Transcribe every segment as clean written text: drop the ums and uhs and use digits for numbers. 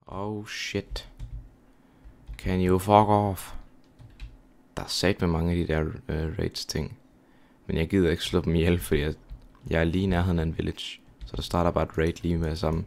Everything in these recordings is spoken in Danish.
Oh shit. Can you fuck off? Der er sat med mange af de der raids ting. Men jeg gider ikke slå dem ihjel, fordi jeg er lige i nærheden af en village. Så der starter bare et raid lige med det samme.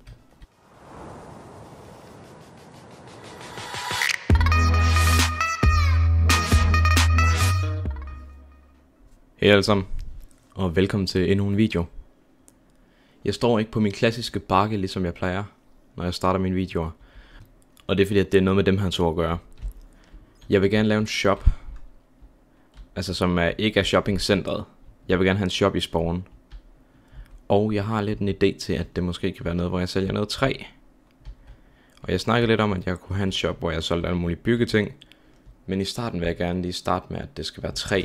Hej alle sammen, og velkommen til endnu en video. Jeg står ikke på min klassiske bakke, ligesom jeg plejer, når jeg starter mine videoer. Og det er fordi, at det er noget med dem her to at gøre. Jeg vil gerne lave en shop, altså som ikke er shoppingcentret. Jeg vil gerne have en shop i Spawn. Og jeg har lidt en idé til, at det måske kan være noget, hvor jeg sælger noget træ. Og jeg snakkede lidt om, at jeg kunne have en shop, hvor jeg solgte alle mulige byggeting. Men i starten vil jeg gerne lige starte med, at det skal være træ.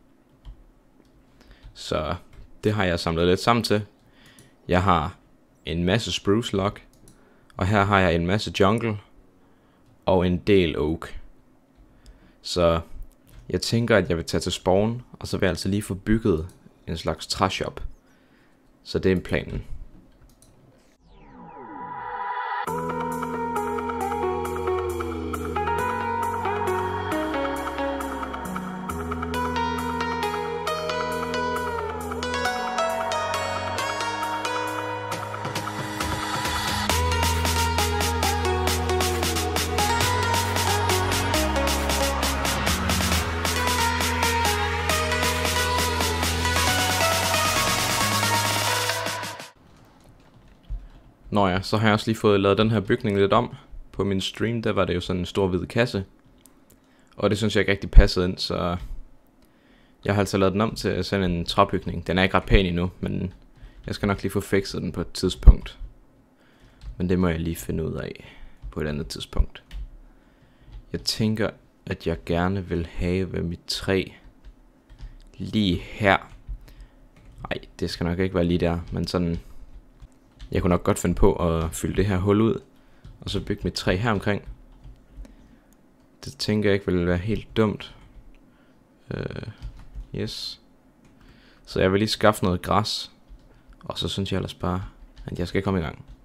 Så det har jeg samlet lidt sammen til. Jeg har en masse spruce log, og her har jeg en masse jungle og en del oak. Så jeg tænker, at jeg vil tage til Spawn, og så vil jeg altså lige få bygget en slags træshop. Så det er planen. Nå ja, så har jeg også lige fået lavet den her bygning lidt om. På min stream, der var det jo sådan en stor hvid kasse. Og det synes jeg ikke rigtig passede ind, så jeg har altså lavet den om til sådan en træbygning. Den er ikke ret pæn endnu, men jeg skal nok lige få fikset den på et tidspunkt. Men det må jeg lige finde ud af på et andet tidspunkt. Jeg tænker, at jeg gerne vil have mit træ lige her. Nej, det skal nok ikke være lige der, men sådan... Jeg kunne nok godt finde på at fylde det her hul ud, og så bygge mit træ her omkring. Det tænker jeg ikke ville være helt dumt. Yes. Så jeg vil lige skaffe noget græs, og så synes jeg ellers bare, at jeg skal komme i gang.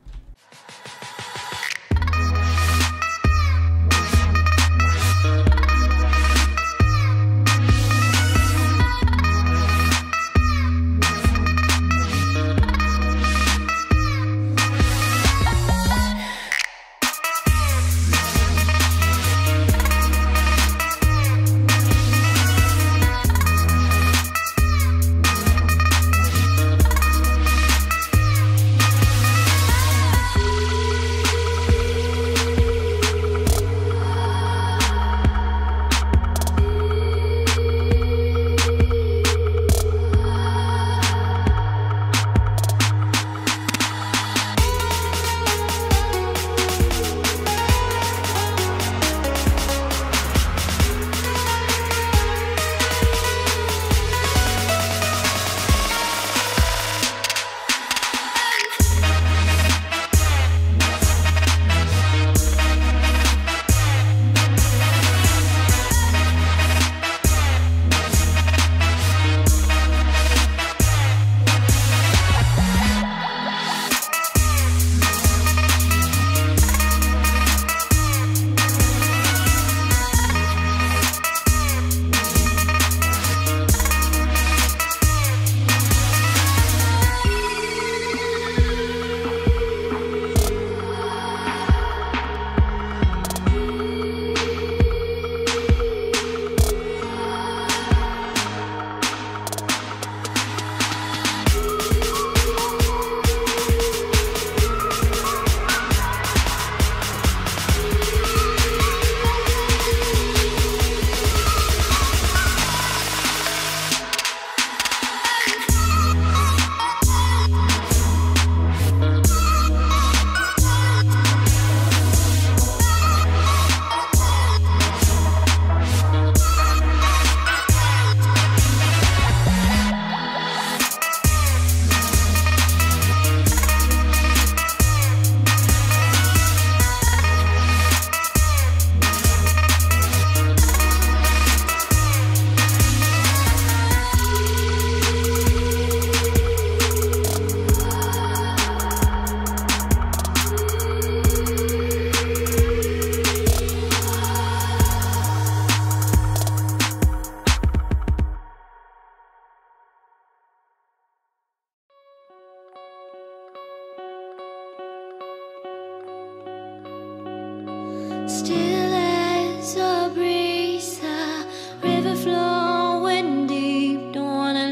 Still as a breeze, a river flowing deep. Don't wanna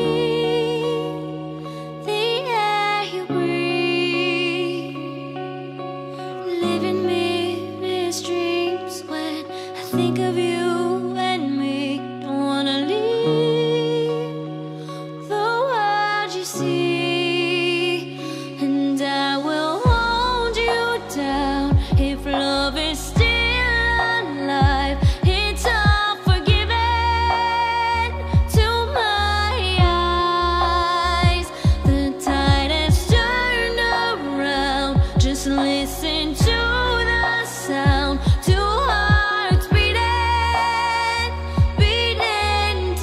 leave the air you breathe. Living me dreams when I think of you and me. Don't wanna leave the world you see, and I will hold you down if love is still alive. It's all forgiven to my eyes. The tide has turned around. Just listen to the sound. Two hearts beating, beating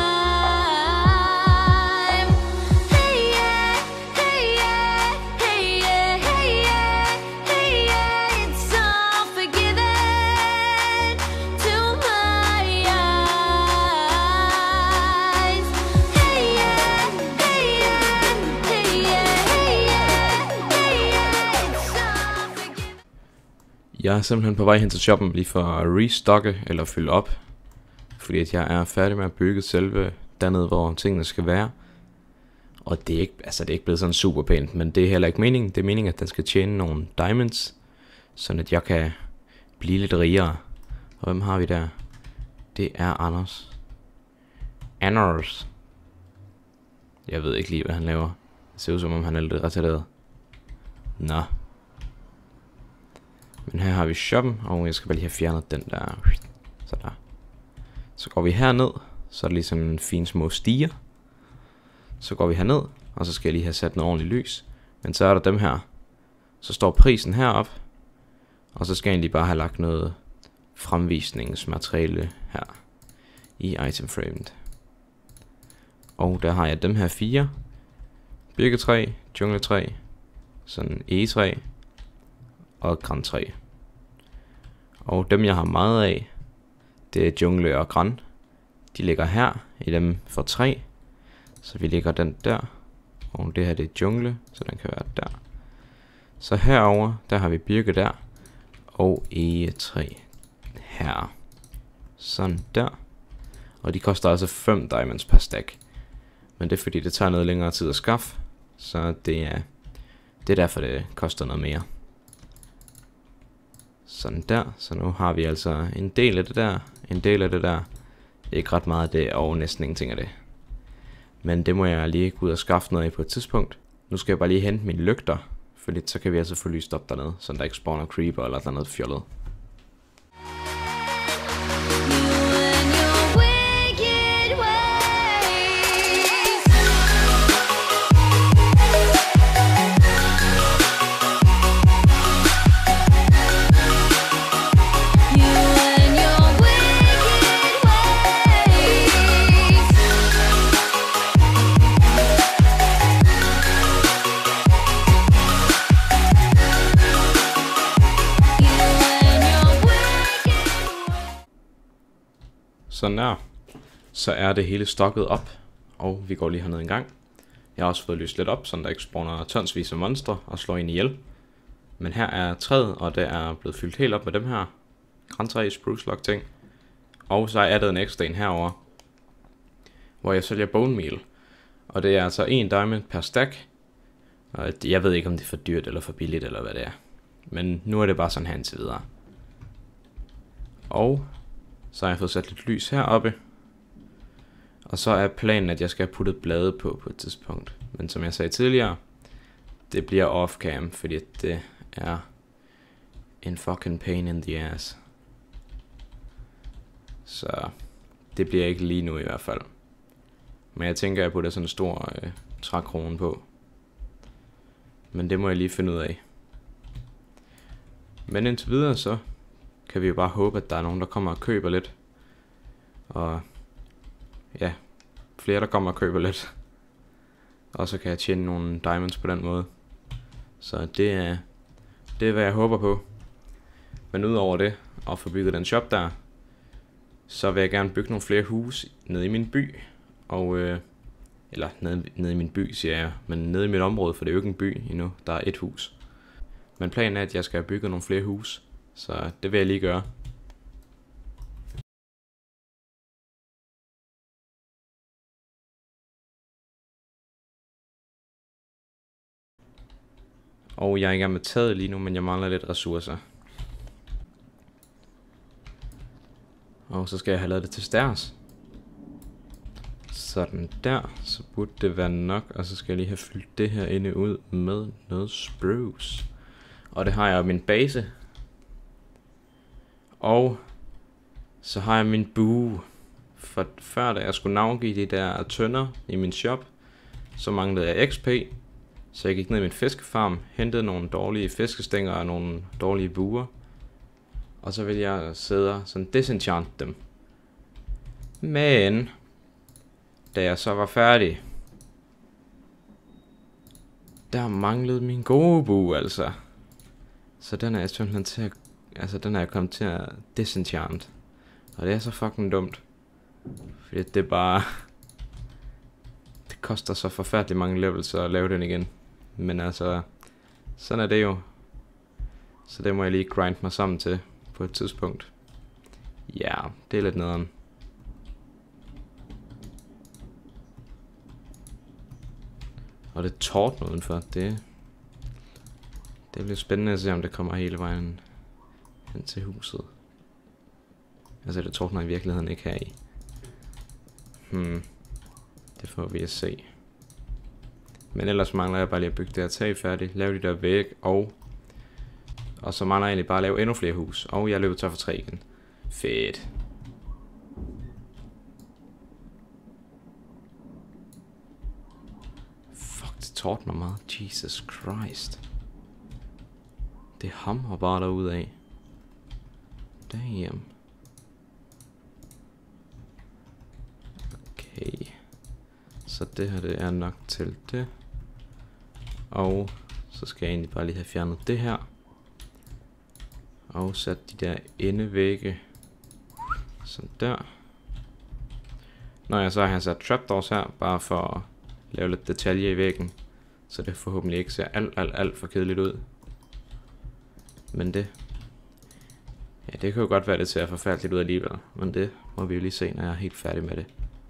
time. Hey yeah, hey yeah, hey yeah, hey yeah, hey yeah. It's all forgiven to my eyes. Hey yeah, hey yeah, hey yeah, hey yeah, hey yeah. It's all forgiven. Jeg er simpelthen på vej hen til shoppen lige for at restocke eller fylde op, fordi at jeg er færdig med at bygge selve dernede, hvor tingene skal være. Og det er ikke blevet sådan super pænt, men det er heller ikke meningen. Det er meningen, at den skal tjene nogle diamonds, sådan at jeg kan blive lidt rigere. Og hvem har vi der? Det er Anders. Anders. Jeg ved ikke lige, hvad han laver. Det ser ud som om, han er lidt retarderet. Nå. Men her har vi shoppen, og jeg skal bare lige have fjernet den der. Så der. Så går vi herned, så er der lige sådan en fin små stiger. Så går vi herned, og så skal jeg lige have sat noget ordentligt lys. Men så er der dem her. Så står prisen herop, og så skal jeg egentlig bare have lagt noget fremvisningsmateriale her i itemframed. Og der har jeg dem her 4. Birketræ, jungletræ, sådan egetræ og grantræ. Og dem jeg har meget af, det er jungle og gran. De ligger her i dem for 3. Så vi lægger den der. Og det her det er jungle, så den kan være der. Så herover der har vi birke der. Og egetræ her. Sådan der. Og de koster altså 5 diamonds per stack. Men det er fordi det tager noget længere tid at skaffe. Så det er derfor det koster noget mere. Sådan der. Så nu har vi altså en del af det der. En del af det der. Ikke ret meget af det og næsten ingenting af det. Men det må jeg lige gå ud og skaffe noget af på et tidspunkt. Nu skal jeg bare lige hente mine lygter. Fordi så kan vi altså få lyst op dernede. Så der ikke spawner creeper eller noget fjollet. Sådan der. Så er det hele stokket op, og vi går lige herned en gang. Jeg har også fået lyst lidt op, så der ikke spawner tonsvis af monstre og slår en ihjel. Men her er træet, og det er blevet fyldt helt op med dem her grantræ, spruce log ting. Og så er jeg addet en ekstra en herover, hvor jeg sælger bone meal. Og det er altså 1 diamond per stack. Og jeg ved ikke om det er for dyrt eller for billigt eller hvad det er. Men nu er det bare sådan her indtil videre. Og så har jeg fået sat lidt lys heroppe. Og så er planen, at jeg skal have puttet blade på et tidspunkt. Men som jeg sagde tidligere, det bliver off-cam, fordi det er en fucking pain in the ass. Så det bliver ikke lige nu i hvert fald. Men jeg tænker, at jeg putter sådan en stor trækrone på. Men det må jeg lige finde ud af. Men indtil videre så kan vi jo bare håbe, at der er nogen, der kommer og køber lidt. Og ja, flere der kommer og køber lidt. Og så kan jeg tjene nogle diamonds på den måde. Så det er hvad jeg håber på. Men udover det, og få bygget den shop der, så vil jeg gerne bygge nogle flere huse nede i min by. Og eller nede i min by, siger jeg, men nede i mit område, for det er jo ikke en by endnu. Der er et hus. Men planen er, at jeg skal have bygget nogle flere huse Så det vil jeg lige gøre. Og jeg er i gang med taget lige nu, men jeg mangler lidt ressourcer. Og så skal jeg have lavet det til stærs. Sådan der, så burde det være nok. Og så skal jeg lige have fyldt det her inde ud med noget spruce. Og det har jeg min base. Og så har jeg min bue. For før da jeg skulle navngive de der tønder i min shop, så manglede jeg XP. Så jeg gik ned i min fiskefarm, hentede nogle dårlige fiskestænger og nogle dårlige buer. Og så ville jeg sidde og sådan disenchant dem. Men da jeg så var færdig, der manglede min gode bue altså. Så den er jeg simpelthen til at, altså den er jeg kommet til at disenchant. Og det er så fucking dumt. Fordi det er bare, det koster så forfærdeligt mange levels at lave den igen. Men altså, sådan er det jo. Så det må jeg lige grind mig sammen til på et tidspunkt. Ja, det er lidt nederen. Og det tårtner udenfor, det bliver spændende at se, om det kommer hele vejen hen til huset. Altså det tårtner i virkeligheden ikke her i. Det får vi at se. Men ellers mangler jeg bare lige at bygge det her tag færdigt, lave de der væg, og så mangler jeg egentlig bare at lave endnu flere hus. Og jeg løber tør for 3 igen. Fedt. Fuck, det tårtner meget. Jesus Christ. Det hamrer bare derudad. Damn. Okay. Så det her, det er nok til det. Og så skal jeg egentlig bare lige have fjernet det her. Og sat de der endevægge. Sådan der. Når jeg så har sat trapdoors her, bare for at lave lidt detalje i væggen. Så det forhåbentlig ikke ser alt for kedeligt ud. Men det, ja, det kan jo godt være, det ser forfærdeligt ud alligevel. Men det må vi jo lige se, når jeg er helt færdig med det.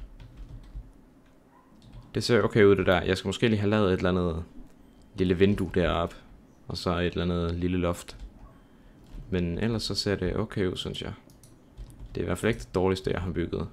Det ser okay ud det der. Jeg skal måske lige have lavet et eller andet lille vindue deroppe. Og så et eller andet lille loft. Men ellers så ser det okay ud, synes jeg. Det er i hvert fald ikke det dårligste, jeg har bygget.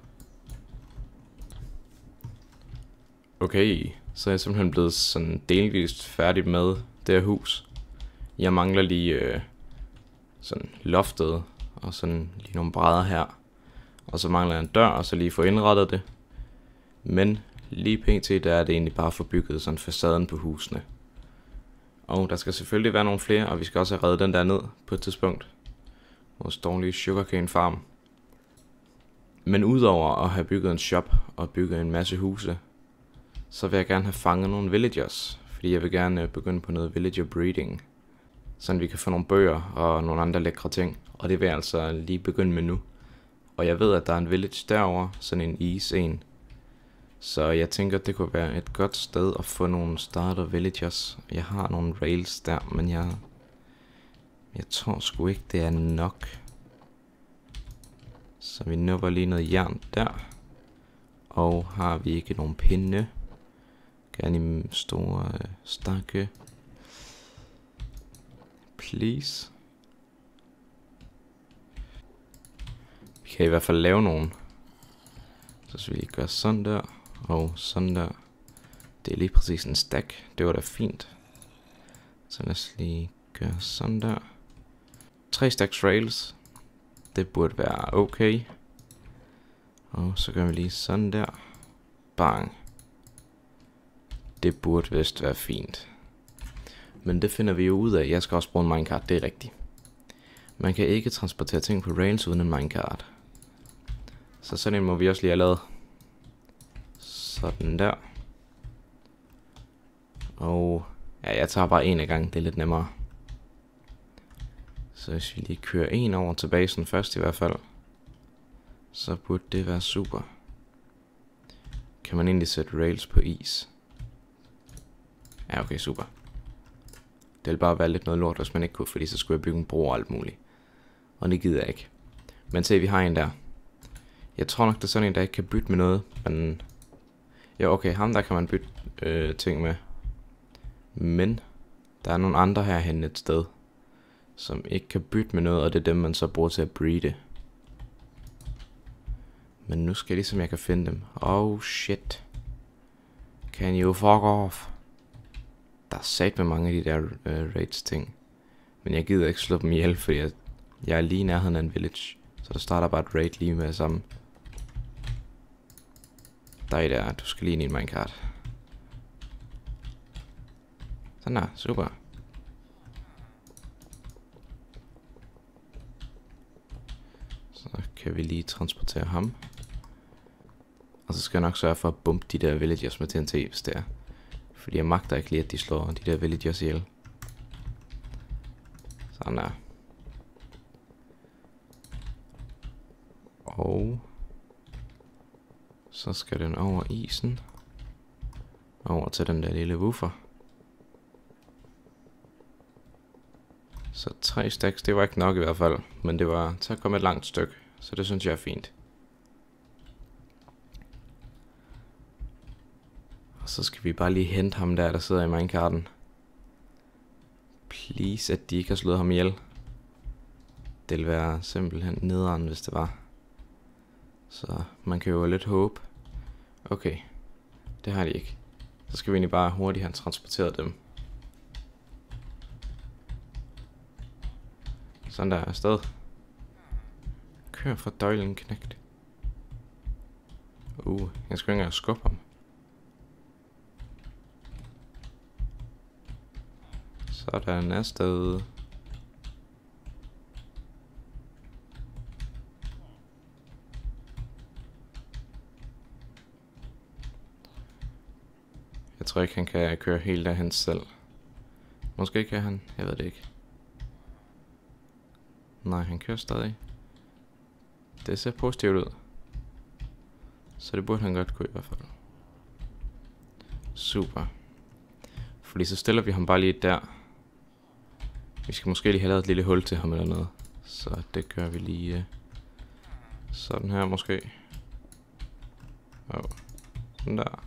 Okay, så er jeg simpelthen blevet sådan delvist færdig med det her hus. Jeg mangler lige sådan loftet og sådan lige nogle brædder her. Og så mangler jeg en dør, og så lige få indrettet det. Men lige pt. Der er det egentlig bare få bygget sådan facaden på husene. Og der skal selvfølgelig være nogle flere, og vi skal også have reddet den der ned på et tidspunkt. Vores dårlige sugarcane farm. Men udover at have bygget en shop og bygget en masse huse, så vil jeg gerne have fanget nogle villagers. Fordi jeg vil gerne begynde på noget villager breeding. Sådan vi kan få nogle bøger og nogle andre lækre ting. Og det vil jeg altså lige begynde med nu. Og jeg ved, at der er en village derovre, sådan en ease en. Så jeg tænker, at det kunne være et godt sted at få nogle starter villagers. Jeg har nogle rails der, men jeg tror sgu ikke, det er nok. Så vi nupper lige noget jern der. Og har vi ikke nogen pinde? Gerne i store stakke. Please. Vi kan i hvert fald lave nogen. Så skal vi lige gøre sådan der. Og sådan der. Det er lige præcis en stack. Det var da fint. Så lad os lige gøre sådan der. 3 stacks rails. Det burde være okay. Og så gør vi lige sådan der. Bang. Det burde vist være fint. Men det finder vi jo ud af. Jeg skal også bruge en minecart, det er rigtigt. Man kan ikke transportere ting på rails uden en minecart. Så sådan en må vi også lige have lavet. Sådan der. Og ja, jeg tager bare en af gangen, det er lidt nemmere. Så hvis vi lige kører en over til basen først i hvert fald, så burde det være super. Kan man egentlig sætte rails på is? Ja, okay, super. Det ville bare være lidt noget lort, hvis man ikke kunne, fordi så skulle jeg bygge en bro og alt muligt. Og det gider jeg ikke. Men se, vi har en der. Jeg tror nok, det er sådan en, der ikke kan bytte med noget. Men... Ja, okay, ham der kan man bytte ting med. Men... Der er nogle andre herhen et sted. Som ikke kan bytte med noget, og det er dem, man så bruger til at breede. Men nu skal jeg ligesom, jeg kan finde dem. Oh shit. Can you fuck off? Der er sat med mange af de der raids ting. Men jeg gider ikke slå dem ihjel, fordi jeg er lige nærheden af en village. Så der starter bare et raid lige med det samme. Dig der, du skal lige ind i en minecart. Sådan der, super. Så kan vi lige transportere ham. Og så skal jeg nok sørge for at bumpe de der villagers med TNT, hvis det er. Fordi jeg magter ikke lige, at de slår de der villagers ihjel. Sådan der. Og så skal den over isen. Over til den der lille woofer. Så 3 stacks, det var ikke nok i hvert fald. Men det var til at komme et langt stykke. Så det synes jeg er fint. Og så skal vi bare lige hente ham der sidder i minecarten. Please, at de ikke har slået ham ihjel. Det ville være simpelthen nederen, hvis det var. Så man kan jo lidt håbe. Okay, det har de ikke. Så skal vi egentlig bare hurtigt have transporteret dem. Sådan der er afsted. Kør for døglen, knægt. Jeg skal ikke engang skubbe ham. Sådan afsted. Jeg tror ikke, han kan køre helt derhen selv. Måske kan han, jeg ved det ikke. Nej, han kører stadig. Det ser positivt ud. Så det burde han godt kunne i hvert fald. Super. Fordi så stiller vi ham bare lige der. Vi skal måske lige have lavet et lille hul til ham eller noget. Så det gør vi lige sådan her måske. Sådan der.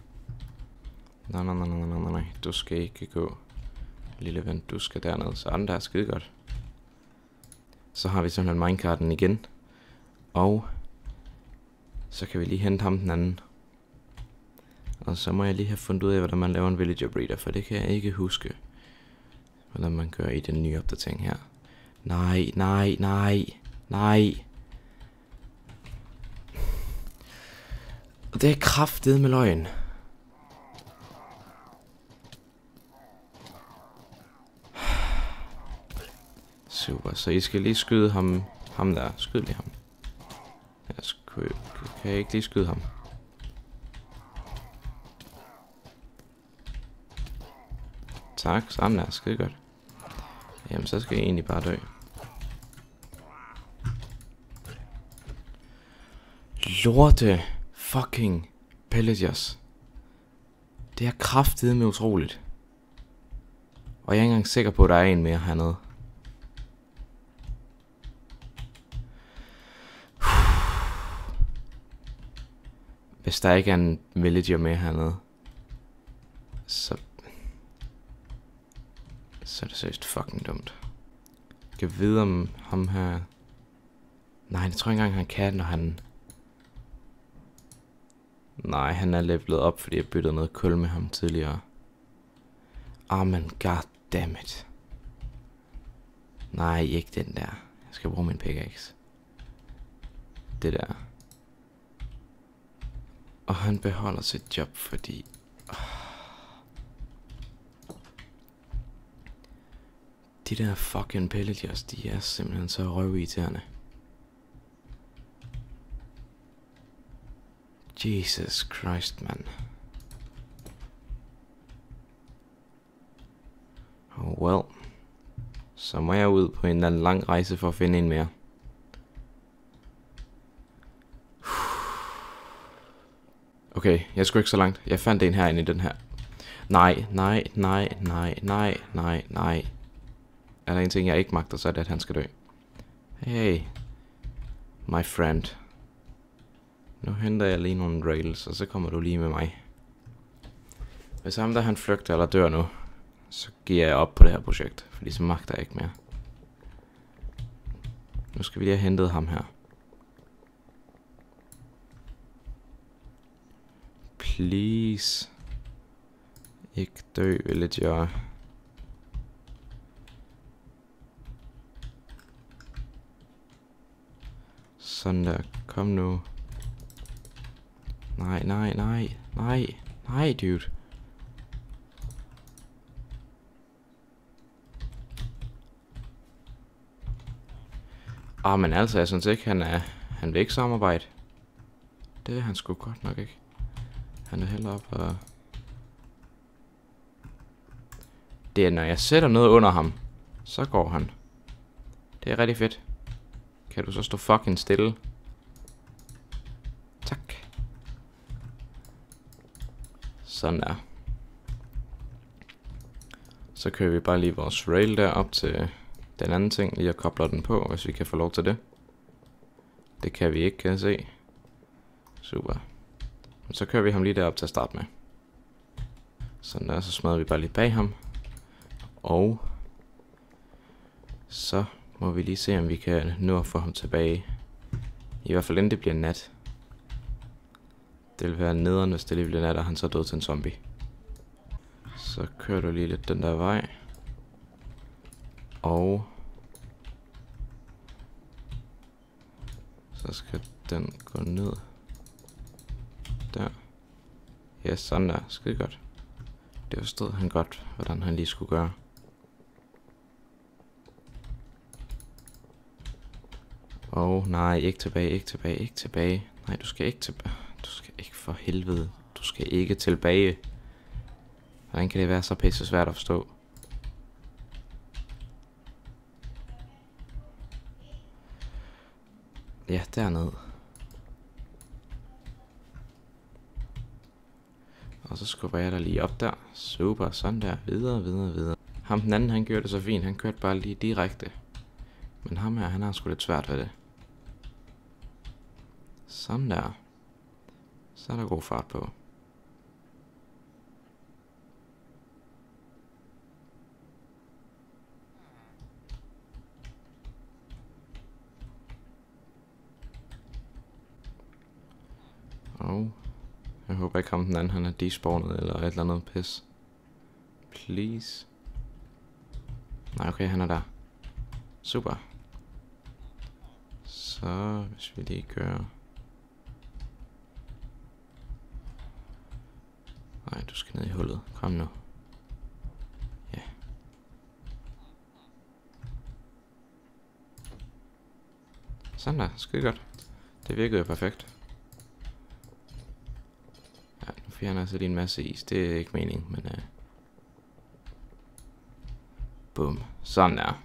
Nej. Du skal ikke gå. Lille ven, du skal derned. Sådan der, skide godt. Så har vi simpelthen minecarten igen. Og så kan vi lige hente ham den anden. Og så må jeg lige have fundet ud af, hvordan man laver en villager breeder, for det kan jeg ikke huske, hvordan man gør i den nye opdatering her. Nej. Og det er kraftet med løgn. Super, så I skal lige skyde ham der. Skyd lige ham. Kan jeg ikke lige skyde ham? Tak, sådan der, skide godt. Jamen, så skal jeg egentlig bare dø. Lorte fucking pillagers. Det er kraftedeme utroligt. Og jeg er ikke engang sikker på, at der er en mere hernede. Hvis der ikke er en villager med hernede, så er det seriøst fucking dumt. Jeg kan vide om ham her. Nej, jeg tror ikke engang han kan, når han... Nej, han er levelet op, fordi jeg byttede noget kul med ham tidligere. Men goddammit. Nej, ikke den der. Jeg skal bruge min pickaxe. Det der. Og han beholder sit job, fordi... De der fucking pillagers, de er simpelthen så røvirriterende. Jesus Christ, man. Oh well. Så må jeg ud på en eller anden lang rejse for at finde en mere. Okay, jeg skulle ikke så langt. Jeg fandt en herinde i den her. Nej. Er der en ting, jeg ikke magter, så er det, at han skal dø. Hey, my friend. Nu henter jeg lige nogle rails, og så kommer du lige med mig. Hvis ham der han flygter eller dør nu, så giver jeg op på det her projekt, fordi så magter jeg ikke mere. Nu skal vi lige have hentet ham her. Please. Ikke dø, villager. Sådan der, kom nu. Nej, dude. Men altså, jeg synes ikke, han vil ikke samarbejde. Det er han sgu godt nok ikke. Han er heller op og... Det er, når jeg sætter noget under ham, så går han. Det er rigtig fedt. Kan du så stå fucking stille? Tak. Sådan der. Så kører vi bare lige vores rail der op til den anden ting, lige og kobler den på, hvis vi kan få lov til det. Det kan vi ikke, kan jeg se. Super. Så kører vi ham lige derop til at starte med. Sådan der, så smadrer vi bare lige bag ham. Og så må vi lige se, om vi kan nå at få ham tilbage. I hvert fald inden det bliver nat. Det vil være nederen, hvis det lige bliver nat, og han så er død til en zombie. Så kører du lige lidt den der vej. Og så skal den gå ned. Der. Ja, sådan der. Skide godt. Det forstod han godt, hvordan han lige skulle gøre. Nej, ikke tilbage. Nej, du skal ikke tilbage. Du skal ikke, for helvede. Du skal ikke tilbage. Hvordan kan det være så pisse svært at forstå? Ja, dernede. Og så skubber jeg der lige op der. Super, sådan der. Videre. Ham den anden, han gjorde det så fint. Han kørte bare lige direkte. Men ham her, han har sgu lidt svært ved det. Sådan der. Så er der god fart på. Og jeg håber ikke ham den anden, han er despawnet eller et eller andet pis. Please. Nej, okay, han er der. Super. Så hvis vi lige gør... Nej, du skal ned i hullet. Kom nu. Ja. Sådan der. Skide godt. Det virkede jo perfekt. Ja, nu fjerner jeg så lige en masse is. Det er ikke meningen, men... Boom. Sådan der.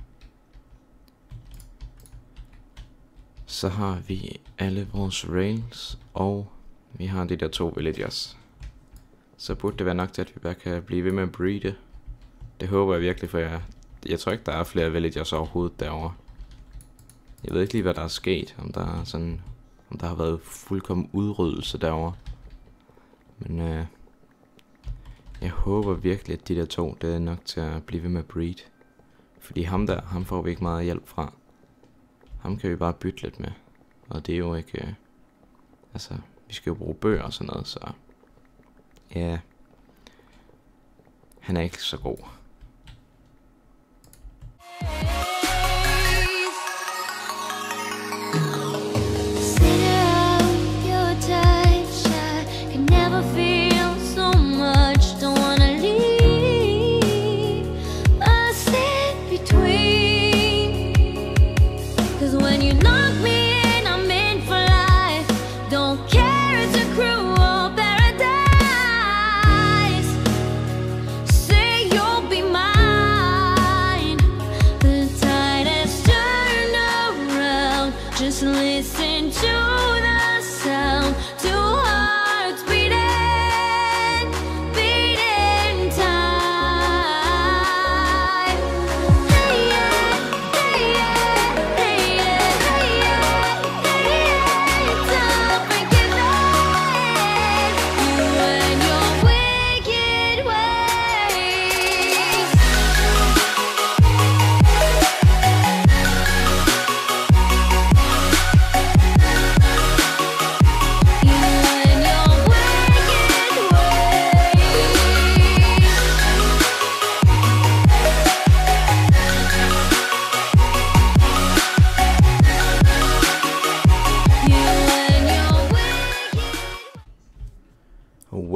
Så har vi alle vores rails, og vi har de der 2 villagers. Så burde det være nok til, at vi bare kan blive ved med at breede. Det håber jeg virkelig, for jeg tror ikke, der er flere villagers overhovedet derovre. Jeg ved ikke lige, hvad der er sket, om der har været fuldkommen udryddelse derovre. Men jeg håber virkelig, at de der 2, det er nok til at blive ved med at breede. Fordi ham får vi ikke meget hjælp fra. Ham kan vi bare bytte lidt med. Og det er jo ikke... vi skal jo bruge bøger og sådan noget, så... Ja... Han er ikke så god. Just listen to the sound, two hearts beating, beating time. Hey yeah, hey yeah, hey yeah.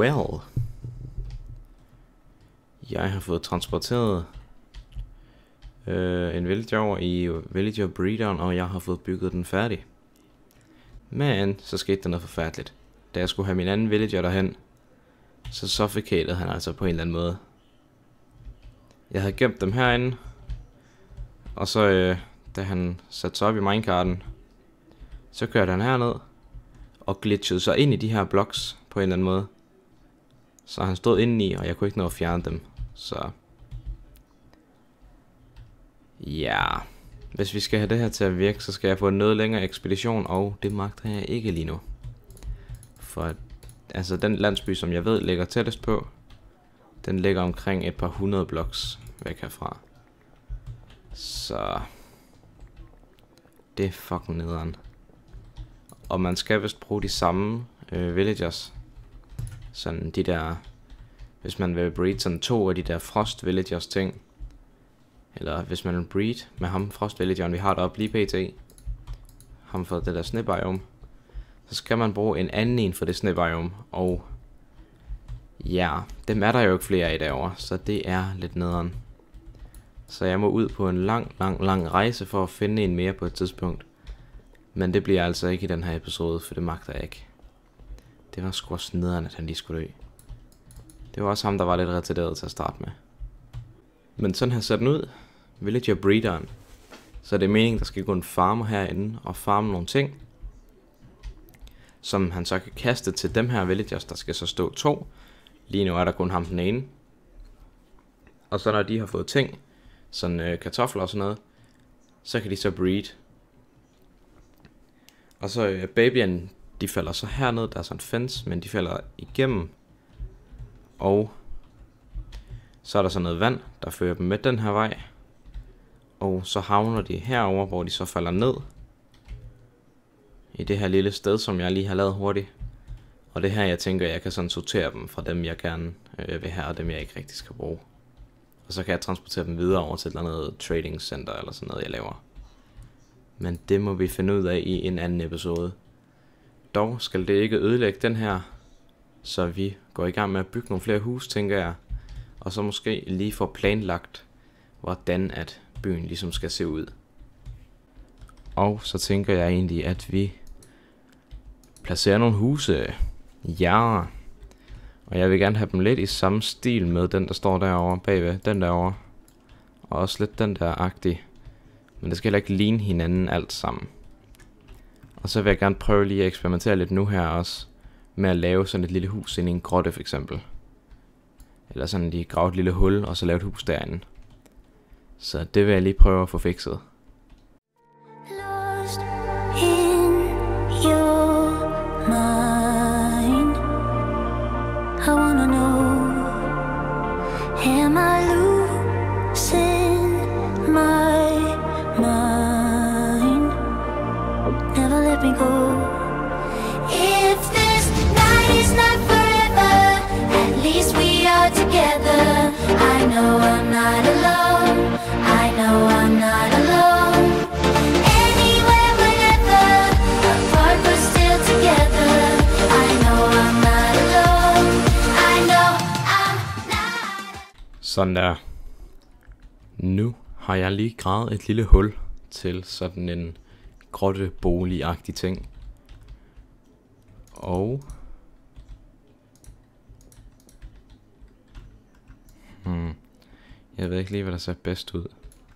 Well. Jeg har fået transporteret en villager over i Villager Breederen, og jeg har fået bygget den færdig. Men så skete der noget forfærdeligt. Da jeg skulle have min anden villager derhen, så suffocated han altså på en eller anden måde. Jeg havde gemt dem herinde, og så da han satte sig op i minecarten, så kørte han herned og glitchede sig ind i de her blocks på en eller anden måde. Så han stod indeni, og jeg kunne ikke nå at fjerne dem. Så ja, hvis vi skal have det her til at virke, så skal jeg få en noget længere ekspedition, og det magter jeg ikke lige nu. For altså den landsby, som jeg ved ligger tættest på, den ligger omkring et par 100 blocks væk herfra. Så det er fucking nederen. Og man skal vist bruge de samme villagers. Sådan de der, hvis man vil breed sådan 2 af de der frost villagers ting. Eller hvis man vil breed med ham frost villageren, vi har deroppe lige pt. Ham for det der snebiome. Så skal man bruge en anden en for det snebiome. Og ja, dem er der jo ikke flere af derovre, så det er lidt nederen. Så jeg må ud på en lang rejse for at finde en mere på et tidspunkt. Men det bliver altså ikke i den her episode, for det magter jeg ikke. Det var sgu også nederen, at han lige skulle dø. Det var også ham, der var lidt retarderet til at starte med. Men sådan her ser den ud. Villager Breederen. Så det er meningen, der skal gå en farmer herinde og farme nogle ting, som han så kan kaste til dem her villagers. Der skal så stå 2. Lige nu er der kun ham den ene. Og så når de har fået ting, sådan kartofler og sådan noget, så kan de så breed. Og så babyerne, de falder så herned, der er sådan en fence, men de falder igennem. Og så er der så noget vand, der fører dem med den her vej. Og så havner de herover, hvor de så falder ned. I det her lille sted, som jeg lige har lavet hurtigt. Og det her, jeg tænker, jeg kan sådan sortere dem fra dem, jeg gerne vil have, og dem, jeg ikke rigtig skal bruge. Og så kan jeg transportere dem videre over til et eller andet trading center, eller sådan noget, jeg laver. Men det må vi finde ud af i en anden episode. Dog skal det ikke ødelægge den her, så vi går i gang med at bygge nogle flere hus, tænker jeg. Og så måske lige få planlagt, hvordan at byen ligesom skal se ud. Og så tænker jeg egentlig, at vi placerer nogle huse. Ja. Og jeg vil gerne have dem lidt i samme stil med den, der står derovre bagved. Den derovre. Og også lidt den der-agtig. Men det skal heller ikke ligne hinanden alt sammen. Og så vil jeg gerne prøve lige at eksperimentere lidt nu her også. Med at lave sådan et lille hus ind i en grotte for eksempel. Eller sådan lige grave et lille hul, og så lave et hus derinde. Så det vil jeg lige prøve at få fikset. Lost in your mind. I wanna know, am I losing my mind? Never let me go. If this night is not forever, at least we are together. I know I'm not alone. I know I'm not alone. Anywhere, whenever, apart but still together. I know I'm not alone. I know I'm not. Sådan der. Nu har jeg lige gravet et lille hul til sådan en grottebolig-agtig ting. Og jeg ved ikke lige, hvad der ser bedst ud.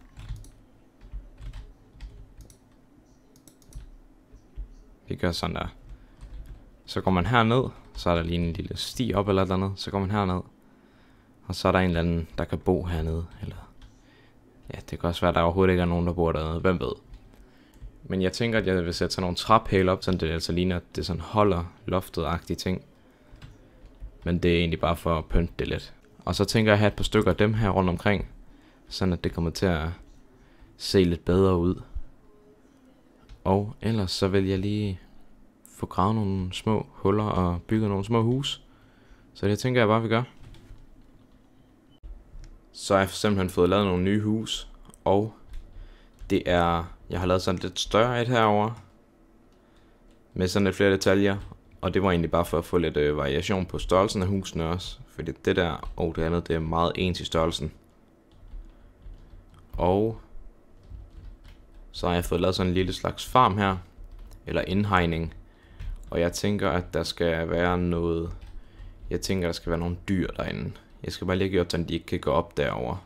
Vi gør sådan der. Så går man herned, så er der lige en lille sti op eller andet. Så går man herned, og så er der en eller anden, der kan bo hernede. Eller ja, det kan også være, at der overhovedet ikke er nogen, der bor dernede. Hvem ved? Men jeg tænker, at jeg vil sætte sådan nogle traphæle op, så det altså ligner, at det sådan holder loftet-agtige ting. Men det er egentlig bare for at pynte det lidt. Og så tænker jeg at have et par stykker af dem her rundt omkring, sådan at det kommer til at se lidt bedre ud. Og ellers så vil jeg lige få gravet nogle små huller og bygge nogle små hus. Så det tænker jeg bare, vi gør. Så har jeg simpelthen fået lavet nogle nye hus. Og det er, jeg har lavet sådan lidt større et herover med sådan lidt flere detaljer. Og det var egentlig bare for at få lidt variation på størrelsen af husene også. Fordi det der og det andet, det er meget ens i størrelsen. Og så har jeg fået lavet sådan en lille slags farm her. Eller indhegning. Og jeg tænker, at der skal være noget... Jeg tænker, der skal være nogle dyr derinde. Jeg skal bare lige gøre, så de ikke kan gå op derover.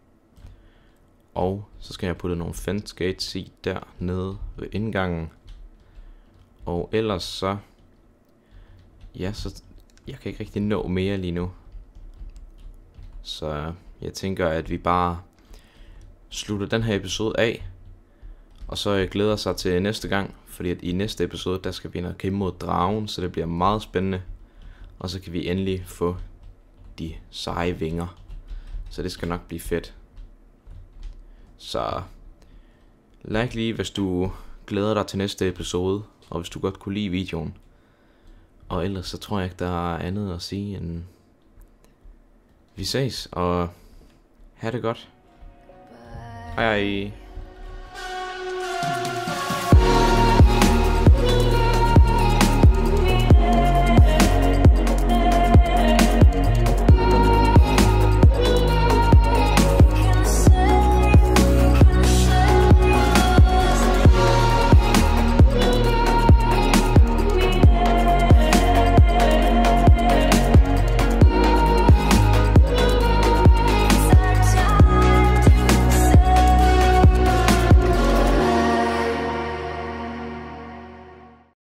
Og så skal jeg putte nogle fence gates i dernede ved indgangen. Og ellers så... Ja, så... Jeg kan ikke rigtig nå mere lige nu. Så jeg tænker, at vi bare slutter den her episode af. Og så glæder sig til næste gang. Fordi at i næste episode, der skal vi nok kæmpe mod dragen. Så det bliver meget spændende. Og så kan vi endelig få de seje vinger. Så det skal nok blive fedt. Så like lige, hvis du glæder dig til næste episode. Og hvis du godt kunne lide videoen. Og ellers så tror jeg ikke, der er andet at sige end... Vi ses, og ha' det godt. Hej hej.